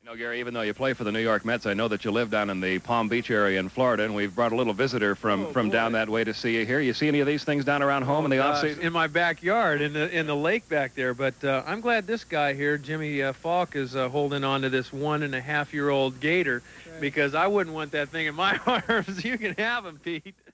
No, Gary, even though you play for the New York Mets, I know that you live down in the Palm Beach area in Florida, and we've brought a little visitor from down that way to see you here. You see any of these things down around home in the off-season? In my backyard, in the lake back there. But I'm glad this guy here, Jimmy Falk, is holding on to this 1.5-year-old gator, because I wouldn't want that thing in my arms. You can have him, Pete.